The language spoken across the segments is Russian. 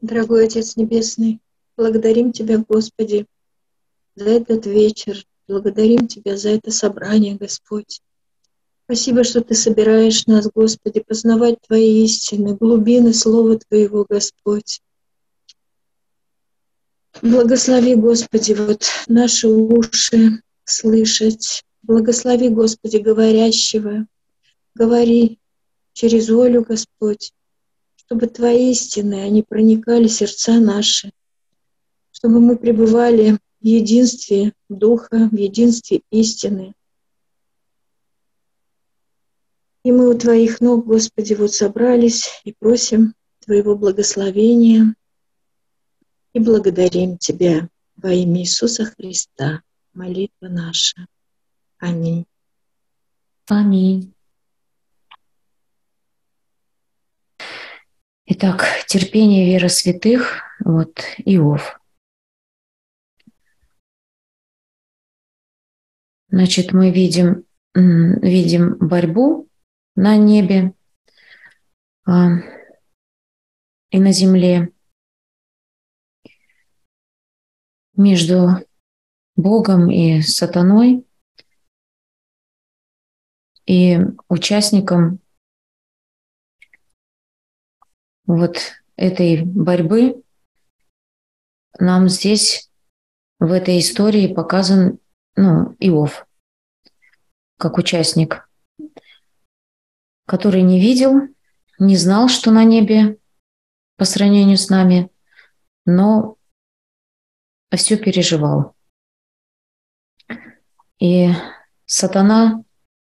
Дорогой Отец Небесный, благодарим Тебя, Господи, за этот вечер. Благодарим Тебя за это собрание, Господь. Спасибо, что Ты собираешь нас, Господи, познавать Твои истины, глубины Слова Твоего, Господь. Благослови, Господи, вот наши уши слышать. Благослови, Господи, говорящего. Говори через волю, Господь, чтобы Твои истины, они проникали в сердца наши, чтобы мы пребывали в единстве Духа, в единстве истины. И мы у Твоих ног, Господи, вот собрались и просим Твоего благословения и благодарим Тебя во имя Иисуса Христа. Молитва наша. Аминь. Аминь. Итак, терпение, вера святых, вот Иов. Значит, мы видим борьбу на небе и на земле между Богом и сатаной, и участником вот этой борьбы нам здесь, в этой истории, показан Иов, как участник, который не видел, не знал, что на небе по сравнению с нами, но все переживал. И сатана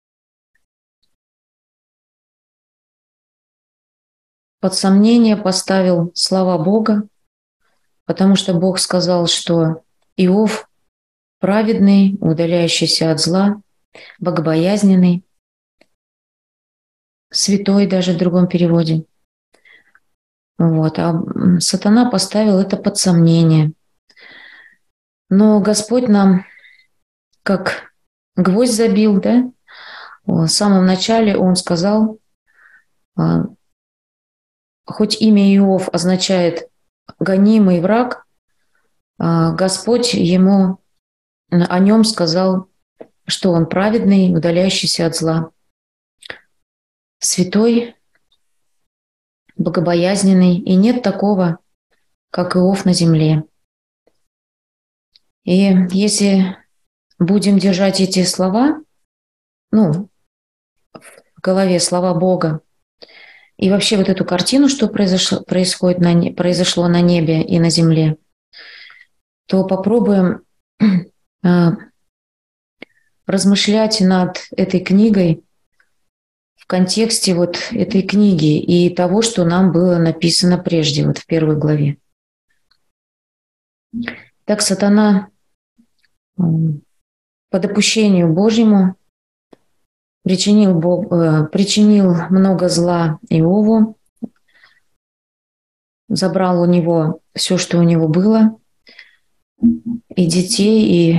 под сомнение поставил слова Бога, потому что Бог сказал, что Иов праведный, удаляющийся от зла, богобоязненный, святой даже в другом переводе. Вот. А сатана поставил это под сомнение. Но Господь нам как гвоздь забил, да? В самом начале Он сказал, хоть имя Иов означает гонимый враг, Господь ему о нем сказал, что он праведный, удаляющийся от зла, святой, богобоязненный, и нет такого, как Иов на земле. И если будем держать эти слова, в голове слова Бога, и вообще вот эту картину, что произошло на небе и на земле, то попробуем размышлять над этой книгой в контексте вот этой книги и того, что нам было написано прежде, вот в первой главе. Так сатана по допущению Божьему причинил много зла Иову, забрал у него все, что у него было, и детей,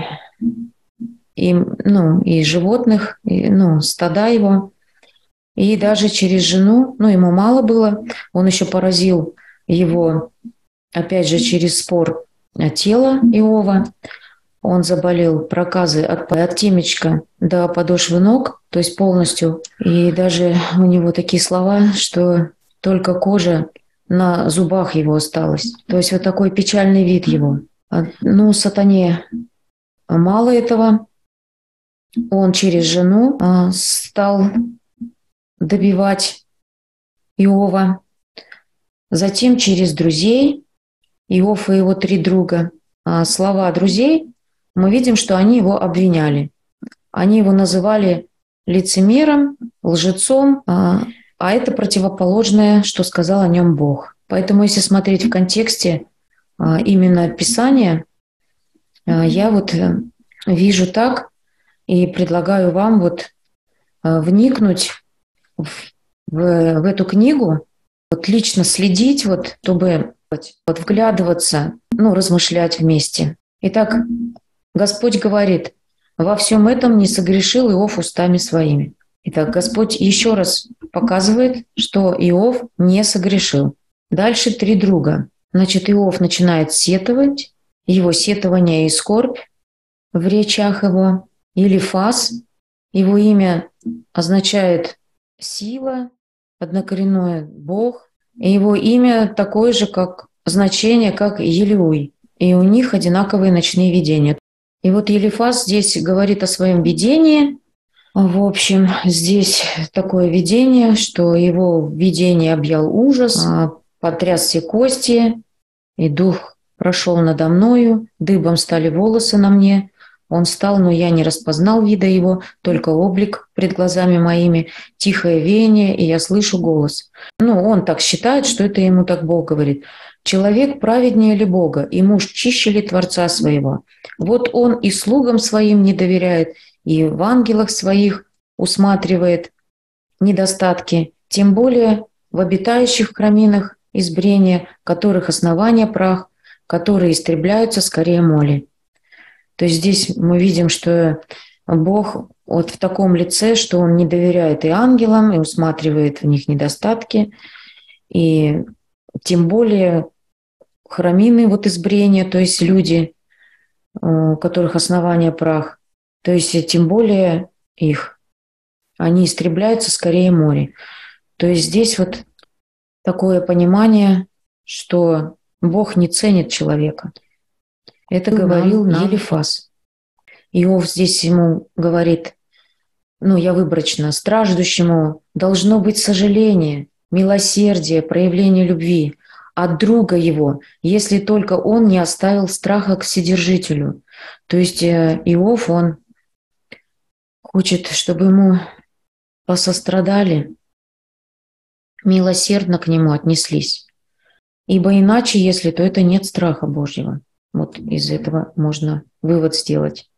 и животных, стада его, и даже через жену, ему мало было, он еще поразил его, опять же, через спор тела Иова. Он заболел проказы от темечка до подошвы ног, то есть полностью. И даже у него такие слова, что только кожа на зубах его осталась. То есть вот такой печальный вид его. Сатане мало этого. Он через жену стал добивать Иова. Затем через друзей, Иов и его 3 друга. Слова друзей, мы видим, что они его обвиняли. Они его называли лицемером, лжецом, а это противоположное, что сказал о нем Бог. Поэтому, если смотреть в контексте именно Писания, я вот вижу так и предлагаю вам вот вникнуть в эту книгу, вот лично следить, вот, чтобы вот вглядываться, размышлять вместе. Итак, Господь говорит: во всем этом не согрешил Иов устами своими. Итак, Господь еще раз показывает, что Иов не согрешил. Дальше 3 друга. Значит, Иов начинает сетовать, его сетование и скорбь в речах его. Елифаз, его имя означает сила, однокоренное Бог, и его имя такое же, как значение, как Елеуй. И у них одинаковые ночные видения. И вот Елифаз здесь говорит о своем видении. В общем, здесь такое видение, что его видение объял ужас, потряс все кости, и дух прошел надо мною, дыбом стали волосы на мне. Он встал, но я не распознал вида его, только облик пред глазами моими, тихое веяние, и я слышу голос. Он так считает, что это ему так Бог говорит. Человек праведнее ли Бога, и муж чище ли Творца своего? Вот он и слугам своим не доверяет, и в ангелах своих усматривает недостатки, тем более в обитающих в храминах избрения, которых основание прах, которые истребляются скорее моли. То есть здесь мы видим, что Бог вот в таком лице, что Он не доверяет и ангелам, и усматривает в них недостатки, и тем более храмины вот избрения, то есть люди, у которых основание прах, то есть тем более их, они истребляются скорее море. То есть здесь вот такое понимание, что Бог не ценит человека. Это говорил нам Елифаз. Иов здесь ему говорит, я выборочно, страждущему должно быть сожаление, милосердие, проявление любви от друга его, если только он не оставил страха к Вседержителю. То есть Иов, он хочет, чтобы ему посострадали, милосердно к нему отнеслись. Ибо иначе, если, то это нет страха Божьего. Вот из этого можно вывод сделать.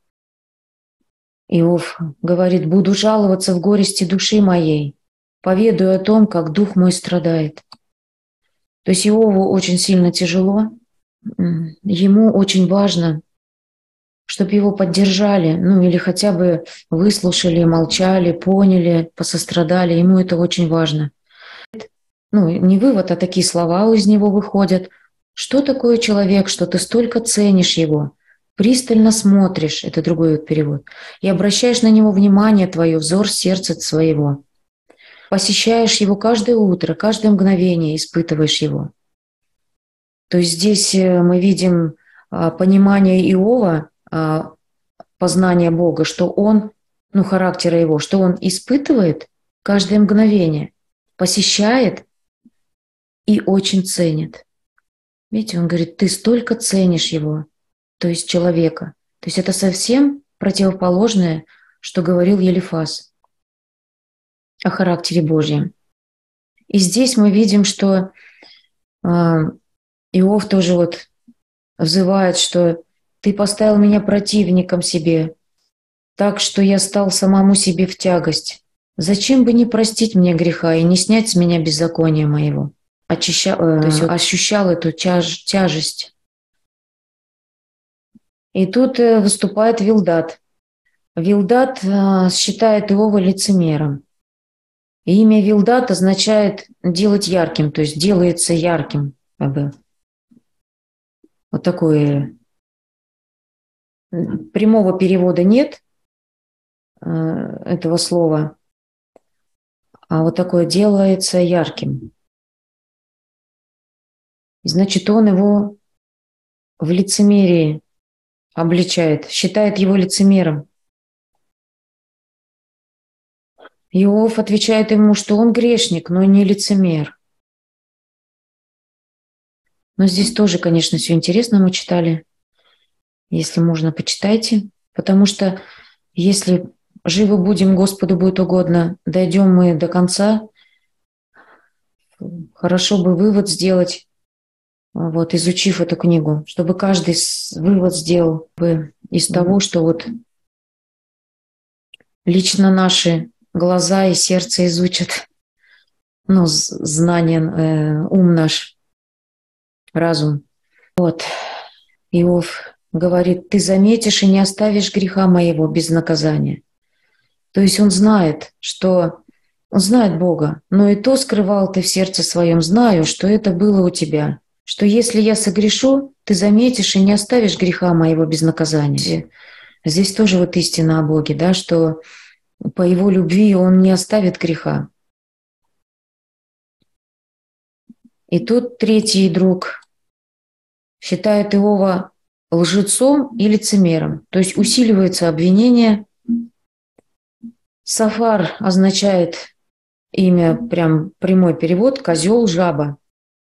Иов говорит, буду жаловаться в горести души моей, поведаю о том, как дух мой страдает. То есть Иову очень сильно тяжело, ему очень важно, чтобы его поддержали, или хотя бы выслушали, молчали, поняли, посострадали, ему это очень важно. Не вывод, а такие слова из него выходят. Что такое человек, что ты столько ценишь его, пристально смотришь, это другой перевод, и обращаешь на него внимание твое, взор сердца своего. Посещаешь его каждое утро, каждое мгновение испытываешь его. То есть здесь мы видим понимание Иова, познание Бога, что он, характера его, что он испытывает каждое мгновение, посещает и очень ценит. Видите, он говорит, ты столько ценишь его, то есть человека. То есть это совсем противоположное, что говорил Елифаз о характере Божьем. И здесь мы видим, что Иов тоже вот взывает, что ты поставил меня противником себе, так что я стал самому себе в тягость. Зачем бы не простить мне греха и не снять с меня беззакония моего? То есть ощущал эту тяжесть. И тут выступает Вилдат. Вилдат считает Иова лицемером. И имя Вилдат означает делать ярким, то есть делается ярким. Вот такое. Прямого перевода нет этого слова, а вот такое делается ярким. Значит, он его в лицемерии обличает, считает его лицемером. Иов отвечает ему, что он грешник, но не лицемер. Но здесь тоже, конечно, все интересно мы читали. Если можно, почитайте. Потому что если живы будем, Господу будет угодно, дойдем мы до конца, хорошо бы вывод сделать, вот, изучив эту книгу, чтобы каждый вывод сделал бы из того, что вот лично наши глаза и сердце изучат, знание, ум наш, разум. Вот. Иов говорит, ты заметишь и не оставишь греха моего без наказания. То есть он знает, он знает Бога, но и то скрывал ты в сердце своем, знаю, что это было у тебя, что если я согрешу, ты заметишь и не оставишь греха моего без наказания. Здесь тоже вот истина о Боге, да, что по Его любви Он не оставит греха. И тут третий друг считает Иова лжецом и лицемером, то есть усиливается обвинение. Сафар означает имя, прям прямой перевод, козел, жаба.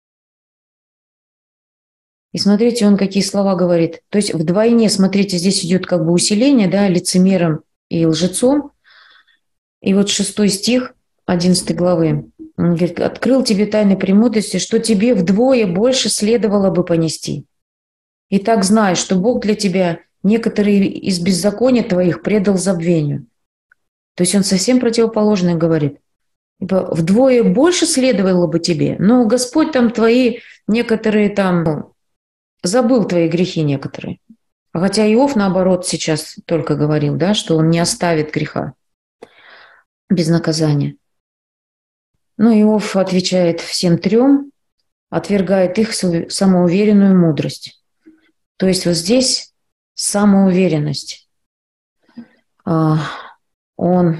И смотрите, он какие слова говорит. То есть вдвойне, смотрите, здесь идет как бы усиление, да, лицемером и лжецом. И вот 6 стих 11 главы. Он говорит, открыл тебе тайны премудрости, что тебе вдвое больше следовало бы понести. И так знай, что Бог для тебя некоторые из беззакония твоих предал забвению. То есть он совсем противоположное говорит. Вдвое больше следовало бы тебе, но Господь там твои некоторые там забыл твои грехи некоторые. Хотя Иов, наоборот, сейчас только говорил, да, что он не оставит греха без наказания. Но Иов отвечает всем трем, отвергает их самоуверенную мудрость. То есть вот здесь самоуверенность. Он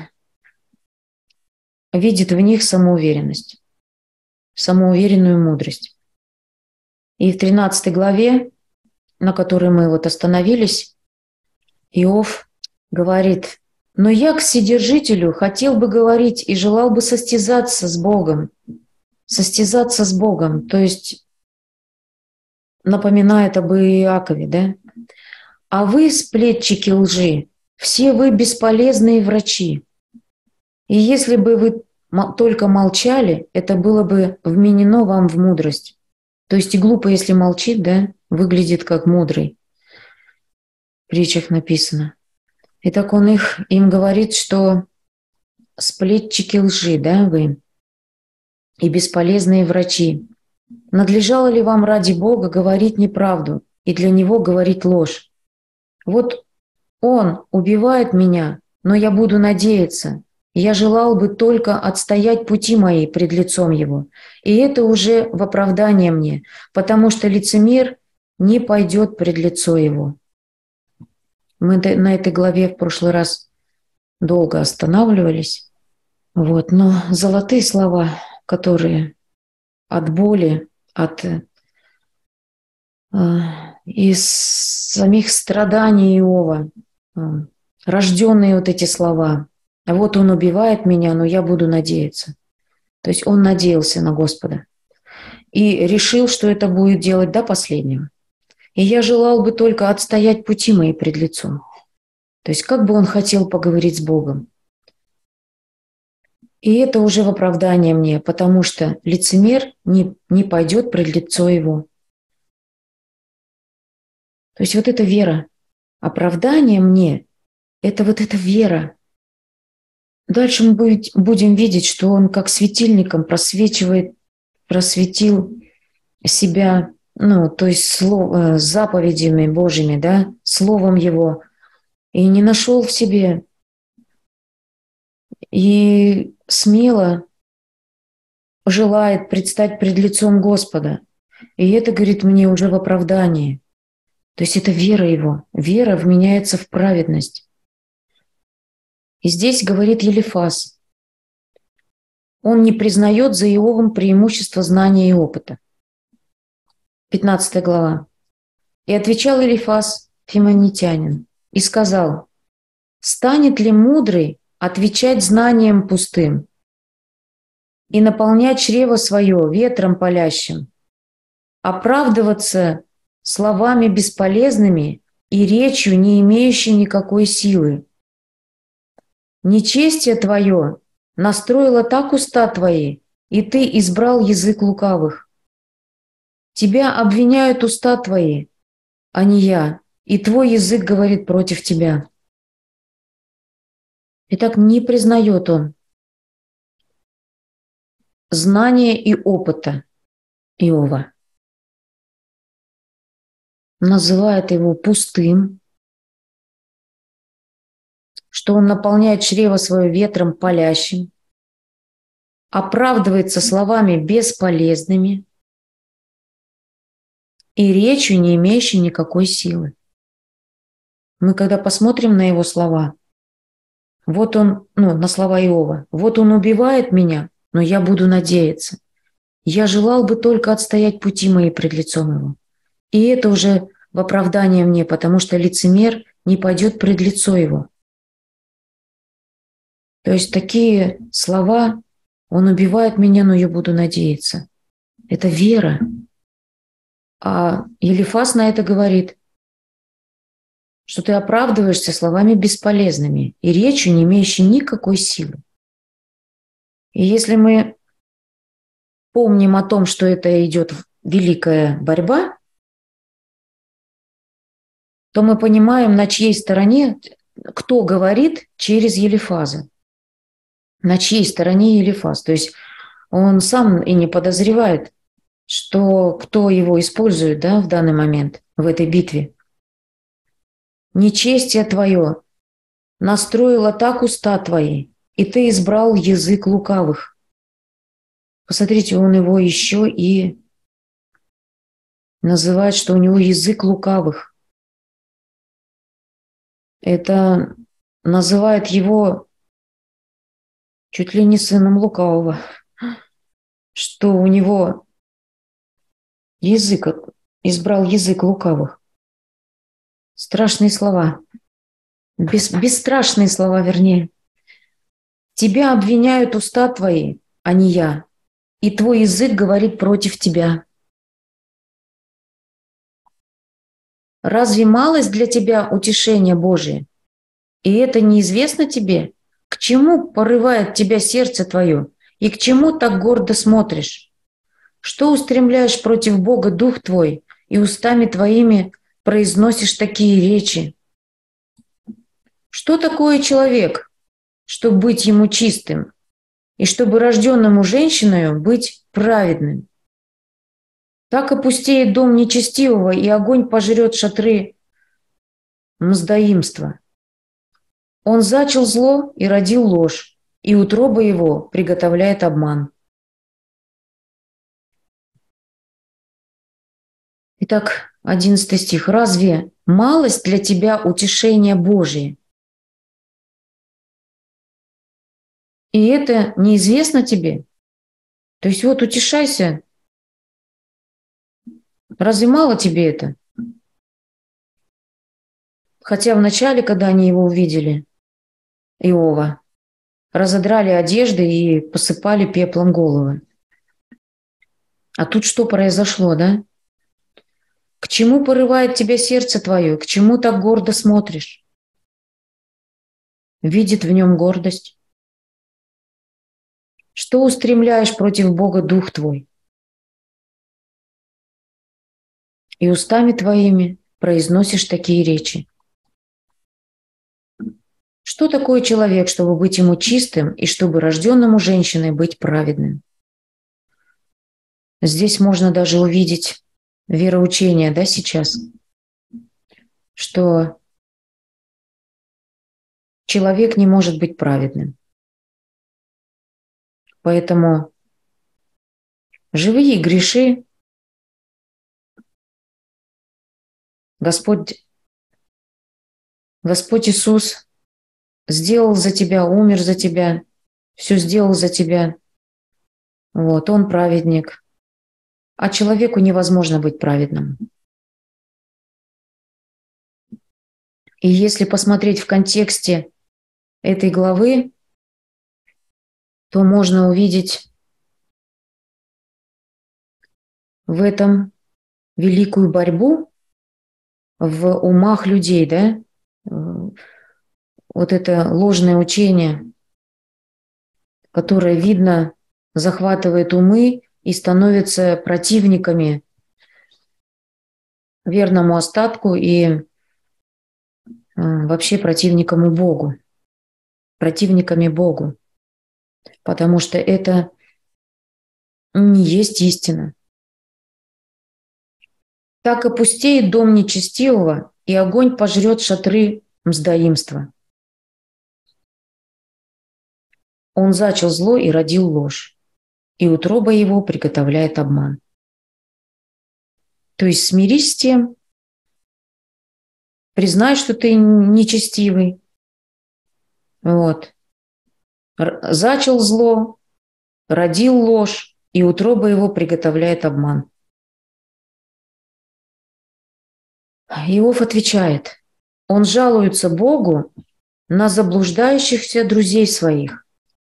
видит в них самоуверенность, самоуверенную мудрость. И в 13 главе, на которой мы вот остановились, Иов говорит, но я к Вседержителю хотел бы говорить и желал бы состязаться с Богом. Состязаться с Богом, то есть напоминает об Иакове, да? А вы, сплетчики лжи, все вы бесполезные врачи. И если бы вы только молчали, это было бы вменено вам в мудрость. То есть и глупо, если молчит, да, выглядит как мудрый. В притчах написано. И так он им говорит, что сплетчики лжи, да, вы, и бесполезные врачи. Надлежало ли вам ради Бога говорить неправду и для Него говорить ложь? Вот Он убивает меня, но я буду надеяться. Я желал бы только отстоять пути мои пред лицом Его. И это уже в оправдание мне, потому что лицемер не пойдет пред лицо Его. Мы на этой главе в прошлый раз долго останавливались. Вот. Но золотые слова, которые от боли, из самих страданий Иова, рожденные вот эти слова. Вот он убивает меня, но я буду надеяться. То есть он надеялся на Господа и решил, что это будет делать до последнего. И я желал бы только отстоять пути мои пред лицом. То есть как бы он хотел поговорить с Богом. И это уже в оправдание мне, потому что лицемер не пойдет пред лицо его. То есть вот эта вера, оправдание мне, это вот эта вера. Дальше мы будем видеть, что он как светильником просветил себя, ну, то есть заповедями Божьими, да, словом его, и не нашел в себе, и смело желает предстать пред лицом Господа. И это, говорит, мне уже в оправдании. То есть это вера его. Вера вменяется в праведность. И здесь говорит Елифаз. Он не признает за Иовом преимущество знания и опыта. 15 глава. «И отвечал Елифаз, фимонитянин, и сказал, станет ли мудрый отвечать знанием пустым и наполнять чрево свое ветром палящим, оправдываться словами бесполезными и речью, не имеющей никакой силы? Нечестие твое настроило так уста твои, и ты избрал язык лукавых. Тебя обвиняют уста твои, а не я, и твой язык говорит против тебя». Итак, не признает он знания и опыта Иова. Называет его пустым, что он наполняет чрево свое ветром палящим, оправдывается словами бесполезными, и речью, не имеющей никакой силы. Мы когда посмотрим на его слова, вот он, на слова Иова, вот он убивает меня, но я буду надеяться. Я желал бы только отстоять пути мои пред лицом его. И это уже в оправдание мне, потому что лицемер не пойдет пред лицо его. То есть такие слова, он убивает меня, но я буду надеяться. Это вера. А Елифаз на это говорит, что ты оправдываешься словами бесполезными и речью, не имеющей никакой силы. И если мы помним о том, что это идет великая борьба, то мы понимаем, на чьей стороне, кто говорит через Елифаза. На чьей стороне Елифаз. То есть он сам и не подозревает, что кто его использует, да, в данный момент в этой битве. Нечестие твое настроило так уста твои, и ты избрал язык лукавых. Посмотрите, он его еще и называет, что у него язык лукавых. Это называет его чуть ли не сыном лукавого, что у него язык, избрал язык лукавых. Страшные слова. Бесстрашные слова, вернее. Тебя обвиняют уста твои, а не я, и твой язык говорит против тебя. Разве малость для тебя утешение Божие? И это неизвестно тебе? К чему порывает тебя сердце твое? И к чему так гордо смотришь? Что устремляешь против Бога дух твой, и устами твоими произносишь такие речи? Что такое человек, чтобы быть ему чистым, и чтобы рожденному женщиною быть праведным? Так опустеет дом нечестивого, и огонь пожрет шатры мздоимства. Он зачал зло и родил ложь, и утроба его приготовляет обман. Итак, 11 стих. «Разве малость для тебя утешение Божие? И это неизвестно тебе?» То есть вот утешайся. Разве мало тебе это? Хотя вначале, когда они его увидели, Иова, разодрали одежды и посыпали пеплом головы. А тут что произошло, да? К чему порывает тебя сердце твое? К чему так гордо смотришь? Видит в нем гордость. Что устремляешь против Бога дух твой? И устами твоими произносишь такие речи. Что такое человек, чтобы быть ему чистым, и чтобы рожденному женщиной быть праведным? Здесь можно даже увидеть вероучение, да, сейчас, что человек не может быть праведным. Поэтому живи и греши. Господь Иисус сделал за тебя, умер за тебя, все сделал за тебя. Вот, Он праведник. А человеку невозможно быть праведным. И если посмотреть в контексте этой главы, то можно увидеть в этом великую борьбу в умах людей, да? Вот это ложное учение, которое, видно, захватывает умы и становится противниками верному остатку и вообще противниками Богу. Потому что это не есть истина. Так опустеет дом нечестивого, и огонь пожрет шатры мздоимства. Он зачал зло и родил ложь, и утроба его приготовляет обман. То есть смирись с тем, признай, что ты нечестивый. Вот. Зачал зло, родил ложь, и утроба его приготовляет обман. Иов отвечает, он жалуется Богу на заблуждающихся друзей своих.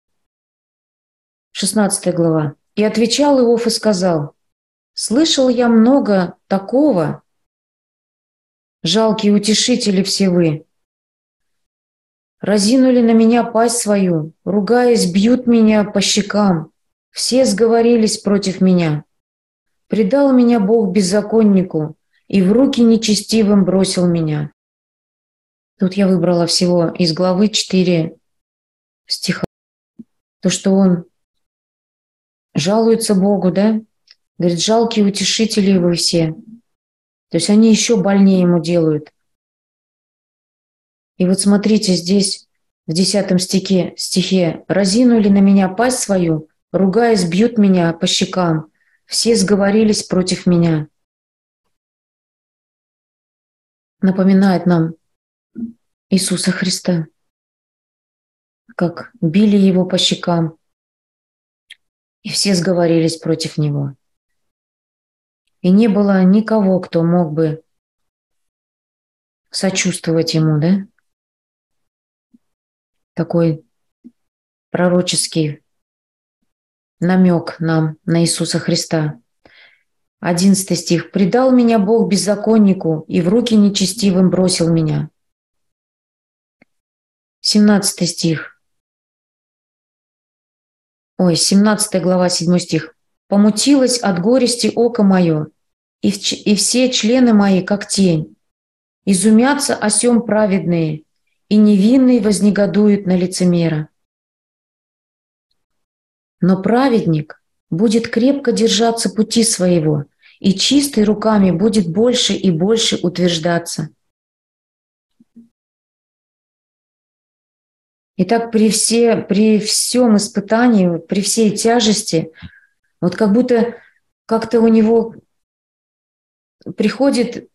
16 глава. И отвечал Иов и сказал, слышал я много такого, жалкие утешители все вы, разинули на меня пасть свою, ругаясь, бьют меня по щекам, все сговорились против меня. Предал меня Бог беззаконнику, и в руки нечестивым бросил меня. Тут я выбрала всего из главы 4 стиха. То, что он жалуется Богу, да? Говорит, жалкие утешители вы все. То есть они еще больнее ему делают. И вот смотрите, здесь в 10 стихе «Разинули на меня пасть свою, ругаясь, бьют меня по щекам, все сговорились против меня». Напоминает нам Иисуса Христа, как били его по щекам, и все сговорились против него. И не было никого, кто мог бы сочувствовать ему, да? Такой пророческий намек нам на Иисуса Христа. 11 стих. «Предал меня Бог беззаконнику, и в руки нечестивым бросил меня». 17 стих. 17 глава, 7 стих. «Помутилось от горести око мое, и все члены мои, как тень. Изумятся о сем праведные, и невинные вознегодуют на лицемера. Но праведник будет крепко держаться пути своего, и чистый руками будет больше и больше утверждаться». Итак, при всем испытании, при всей тяжести, вот как будто как-то у него приходит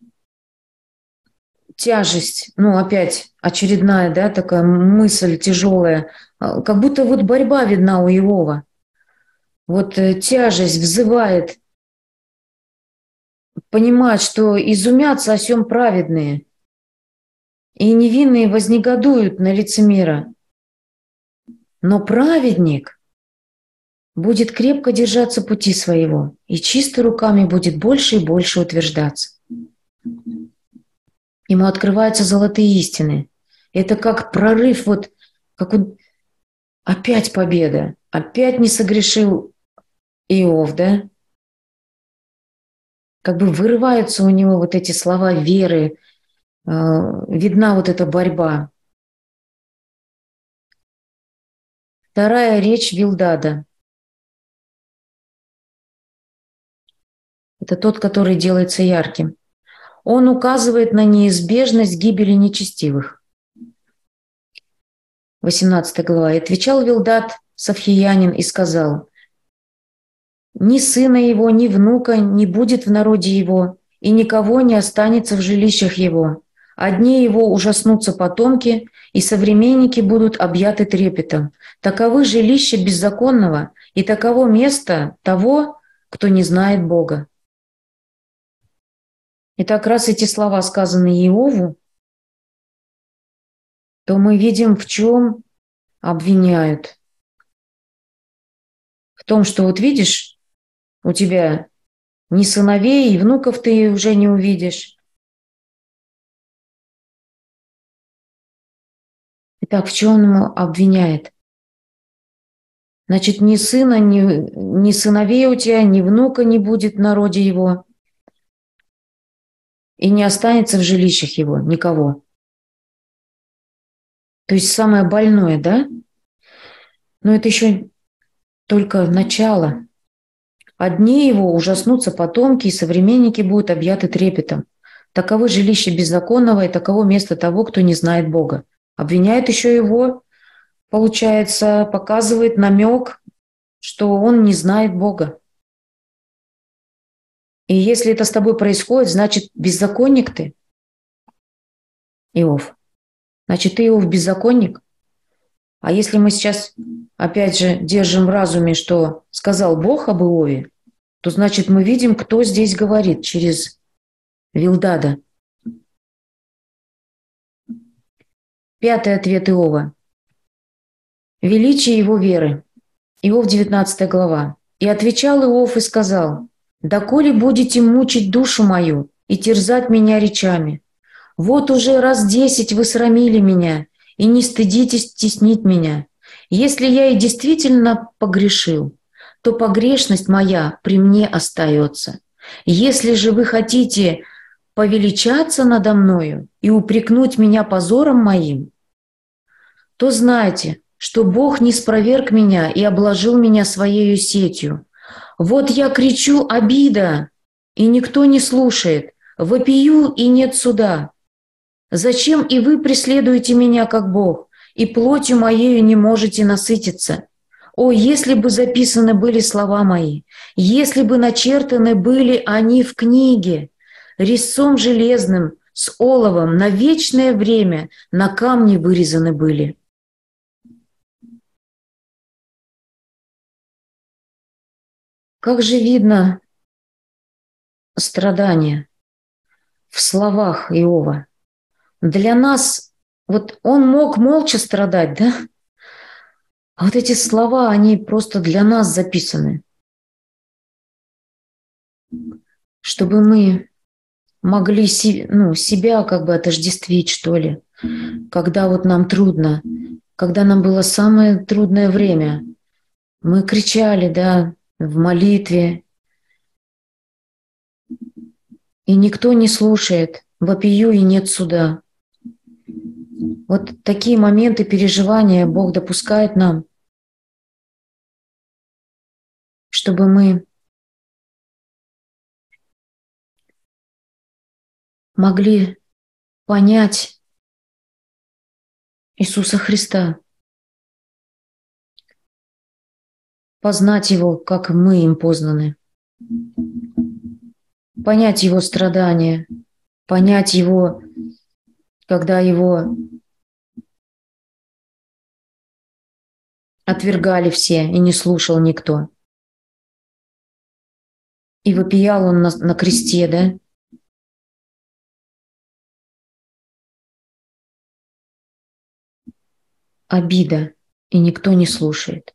тяжесть, опять очередная, да, такая мысль тяжелая, как будто вот борьба видна у Иова. Вот тяжесть взывает, понимать, что изумятся о сем праведные, и невинные вознегодуют на лицемера. Но праведник будет крепко держаться пути своего, и чисто руками будет больше и больше утверждаться. Ему открываются золотые истины. Это как прорыв, вот как он опять победа, опять не согрешил Иов, да? Как бы вырываются у него вот эти слова веры, видна вот эта борьба. Вторая речь Билдада. Это тот, который делается ярким. Он указывает на неизбежность гибели нечестивых. 18 глава. «И отвечал Билдад Савхиянин и сказал, ни сына его, ни внука не будет в народе его, и никого не останется в жилищах его. Одни его ужаснутся потомки, и современники будут объяты трепетом. Таковы жилища беззаконного, и таково место того, кто не знает Бога». Итак, раз эти слова сказаны Иову, то мы видим, в чем обвиняют. В том, что вот видишь, у тебя ни сыновей, и внуков ты уже не увидишь. Итак, в чем он ему обвиняет? Значит, ни сына, ни сыновей у тебя, ни внука не будет в народе его, и не останется в жилищах его никого. То есть самое больное, да? Но это еще только начало. Одни его ужаснутся потомки, и современники будут объяты трепетом. Таковы жилища беззаконного, и таково место того, кто не знает Бога. Обвиняет еще его, получается, показывает намек, что он не знает Бога. И если это с тобой происходит, значит, беззаконник ты, Иов. Значит, ты, Иов, беззаконник. А если мы сейчас, опять же, держим в разуме, что сказал Бог об Иове, то значит, мы видим, кто здесь говорит через Вилдада. 5-й ответ Иова. Величие его веры. Иов, 19 глава. «И отвечал Иов и сказал, доколе будете мучить душу мою и терзать меня речами? Вот уже раз 10 вы срамили меня, и не стыдитесь теснить меня. Если я и действительно погрешил, то погрешность моя при мне остается. Если же вы хотите повеличаться надо мною и упрекнуть меня позором моим, то знайте, что Бог не спроверг меня и обложил меня своею сетью. Вот я кричу «обида», и никто не слушает, вопию, и нет суда. Зачем и вы преследуете меня, как Бог, и плотью моею не можете насытиться? О, если бы записаны были слова мои, если бы начертаны были они в книге, резцом железным, с оловом, на вечное время на камне вырезаны были. Как же видно страдание в словах Иова. Для нас, вот он мог молча страдать, да? А вот эти слова, они просто для нас записаны, чтобы мы могли себя как бы отождествить, что ли, когда вот нам трудно, когда нам было самое трудное время. Мы кричали, да, в молитве, и никто не слушает, вопию и нет суда. Вот такие моменты переживания Бог допускает нам, чтобы мы могли понять Иисуса Христа, познать Его, как мы им познаны, понять Его страдания, понять Его, когда Его отвергали все и не слушал никто. И вопиял Он на кресте, да? Обида, и никто не слушает.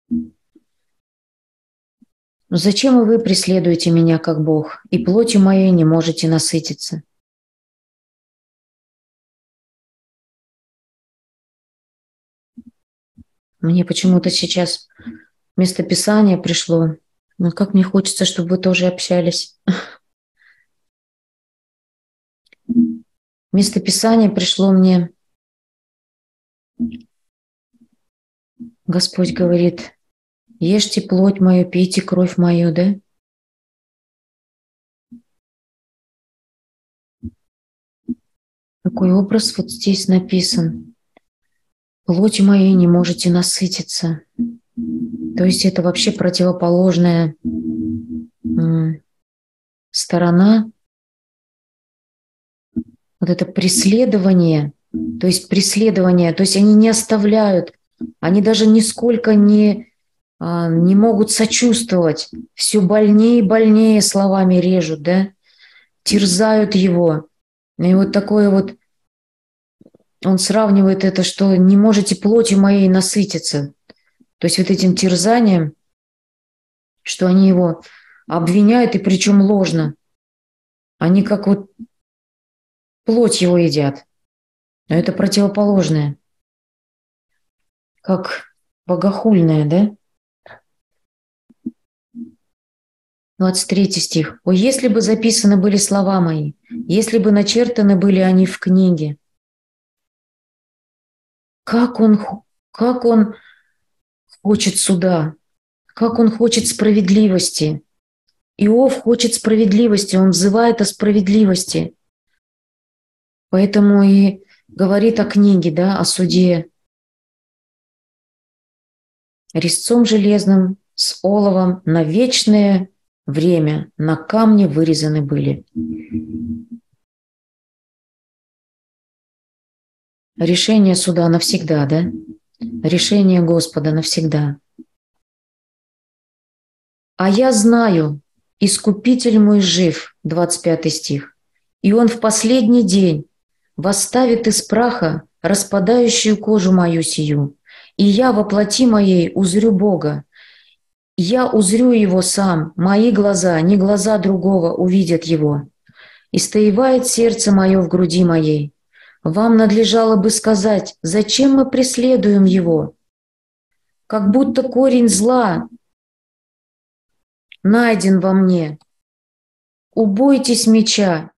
Но зачем и вы преследуете меня, как Бог, и плотью моей не можете насытиться? Мне почему-то сейчас местописание пришло. Но как мне хочется, чтобы вы тоже общались. Местописание пришло мне. Господь говорит, ешьте плоть мою, пейте кровь мою, да? Такой образ вот здесь написан. Плотью моей не можете насытиться. То есть это вообще противоположная сторона. Вот это преследование, то есть они не оставляют, они даже нисколько не могут сочувствовать, все больнее и больнее словами режут, да, терзают его. И вот такое вот, он сравнивает это, что не можете плотью моей насытиться. То есть вот этим терзанием, что они его обвиняют, и причем ложно. Они как вот плоть его едят. Но это противоположное. Как богохульное, да? 23 стих. «О, если бы записаны были слова мои, если бы начертаны были они в книге». Как он хочет суда, как он хочет справедливости. Иов хочет справедливости, он взывает о справедливости. Поэтому и говорит о книге, да, о суде. Резцом железным, с оловом, на вечное время на камне вырезаны были. Решение суда навсегда, да? Решение Господа навсегда. «А я знаю, Искупитель мой жив», 25 стих, «и Он в последний день восставит из праха распадающую кожу мою сию, и я во плоти моей узрю Бога. Я узрю Его сам, мои глаза, не глаза другого увидят Его. Истоевает сердце мое в груди моей. Вам надлежало бы сказать, зачем мы преследуем Его? Как будто корень зла найден во мне. Убойтесь меча,